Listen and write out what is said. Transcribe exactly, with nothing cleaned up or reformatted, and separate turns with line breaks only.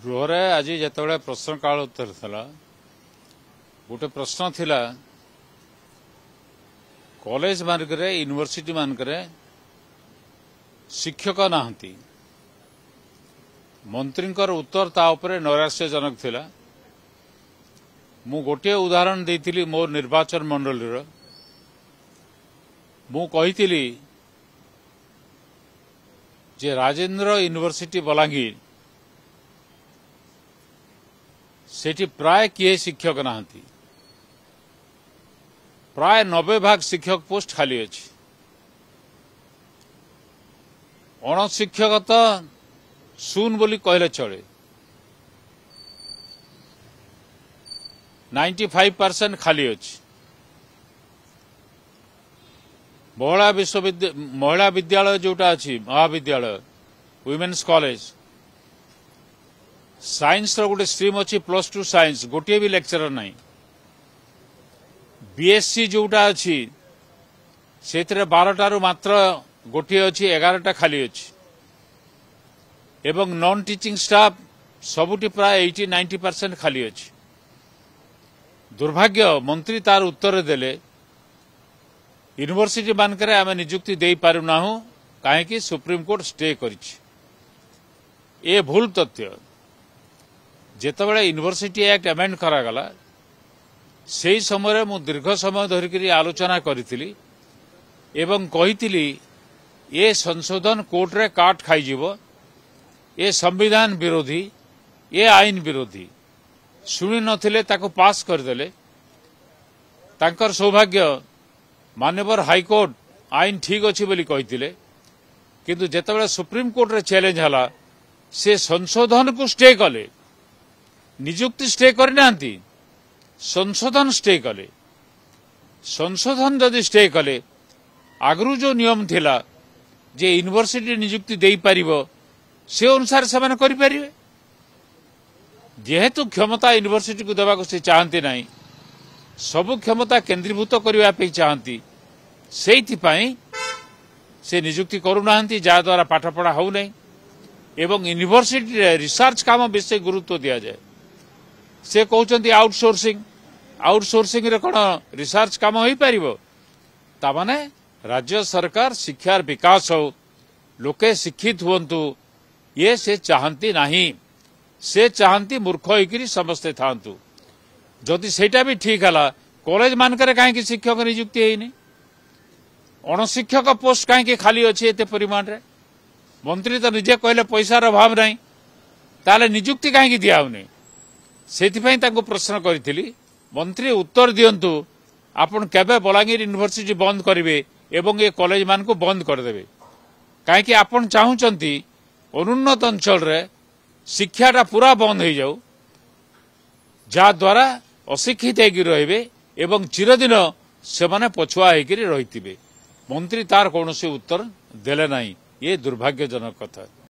गृह आज जिते प्रश्नकाल उत्तर था गोटे प्रश्न थिला कॉलेज मार्ग यूनिवर्सिटी मानक शिक्षक नहांती मंत्री उत्तर ता उपरे नैराश्यजनक थिला। मु गोटे उदाहरण देइथिली मोर निर्वाचन मंडली मु कहिथिली जे राजेंद्र यूनिवर्सिटी बलांगीर सेठी प्राय किए शिक्षक नहांती प्राय नब्बे भाग शिक्षक पोस्ट खाली अछि। अणशिक्षक तो शून बोली कहले चले पचानवे परसेंट खाली अछि। महिला विश्वविद्यालय महिला विद्यालय जोटा अछि महाविद्यालय वुमेन्स कॉलेज साइंस रो गोटे स्ट्रीम अच्छी प्लस टू साइंस गोटे भी लेक्चरर नहीं। बीएससी जोटा अच्छी से बारटारू मात्र गोटे अच्छी एगारटा खाली अच्छी एवं नॉन टीचिंग स्टाफ सबुटी प्राय अस्सी नब्बे परसेंट खाली अच्छी। दुर्भाग्य मंत्री तार उत्तर देले यूनिवर्सिटी मानकरे आमे नियुक्ति दे पारुना कहीं सुप्रीम कोर्ट स्टे करिछि। ए भूल तथ्य जेतेबेले यूनिवर्सिटी एक्ट अमेंड करागला से समय मु दीर्घ समय धरिकी आलोचना करी एवं कही ये संशोधन कोर्ट रे काट खाइजिव ये संविधान विरोधी ये आईन विरोधी शुणी नथिले ताको पास करदेले तांकर सौभाग्य माननीय हाईकोर्ट आईन ठीक अच्छी बोली कही किंतु जेतेबेले सुप्रीम कोर्ट रे चैलेंज हला से संशोधन को स्टे कले नियुक्ति स्टे करना संशोधन स्टे कले। संशोधन जदि स्टे कले आगरू जो नियम थिला जे यूनिवर्सिटी नियुक्ति दे पारिबो से अनुसार से माने करि परिबे। जेहेतु क्षमता यूनिवर्सिटी को देवा को से चाहती नहीं सबु क्षमता केंद्रीभूत करबा पे चाहती सेथि पई से नियुक्ति करूना जा द्वारा पाठ पढ़ा हो नहीं एवं यूनिवर्सिटी रे रिसर्च काम विषय गुरुत्व दिया जाए। से कहते आउटसोर्सिंग आउटसोर्सिंग रे कोन रिसर्च काम होई परिबो ता माने राज्य सरकार शिक्षार विकास हो लोके शिक्षित हुंतु ये से चाहती नहीं। से चाहती मूर्ख होइकरी समस्ते थांतु जदि सेटा भी ठीक हला कॉलेज मानकरे काहे शिक्षक नियुक्ति हेइनी अणशिक्षक पोस्ट काहे खाली अछि एते परिमाण रे। मंत्री तो निजे कहले पैसार अभाव नहीं ताले नियुक्ति काहे दिया होनी सेथिपई ताको प्रश्न करिथिली मंत्री उत्तर दियंतु आपण केबे बलांगीर यूनिवर्सिटी बंद करिवे एवं ये कॉलेज मान को बंद कर देबे काहे आपण चाहुचंती अनुन्नत अंचल रे शिक्षाटा पूरा बंद हो जाऊ जा द्वारा अशिक्षित होगी रहिबे एवं चिरदिन से माने पछुआ होगी रहिथिबे। मंत्री तार कौन उत्तर देले नहीं ये दुर्भाग्यजनक कथा।